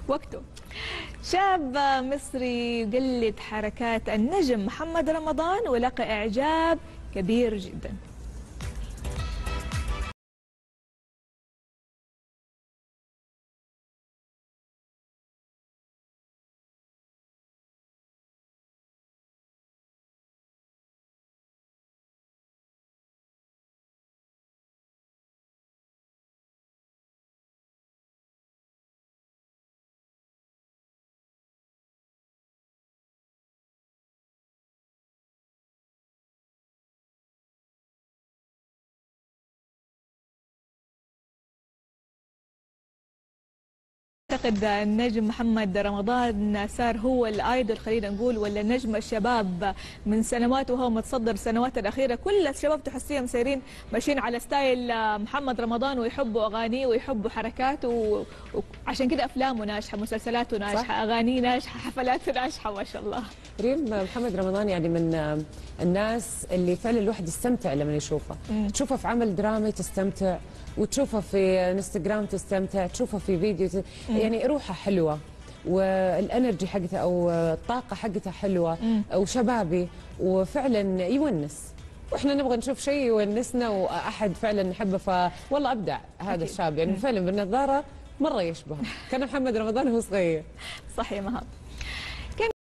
وقته. شاب مصري يقلد حركات النجم محمد رمضان ولقى إعجاب كبير جدا. أعتقد النجم محمد رمضان صار هو الآيدول، خلينا نقول، ولا نجم الشباب من سنوات، وهو متصدر السنوات الأخيرة. كل الشباب تحسيهم سايرين ماشيين على ستايل محمد رمضان، ويحبوا أغانيه ويحبوا حركاته، وعشان كده أفلامه ناجحة، مسلسلاته ناجحة، أغانيه ناجحة، حفلاته ناجحة، ما شاء الله. ريم، محمد رمضان يعني من الناس اللي فعلا الواحد يستمتع لما يشوفه. تشوفه في عمل درامي تستمتع، وتشوفه في انستغرام تستمتع، تشوفه في فيديو يعني روحه حلوه، والانرجي حقته او الطاقه حقته حلوه وشبابي، وفعلا يونس. واحنا نبغى نشوف شيء يونسنا واحد فعلا نحبه، فوالله ابدع هذا الشاب يعني فعلا بالنظاره مره يشبه كان محمد رمضان وهو صغير. صح يا مهاب.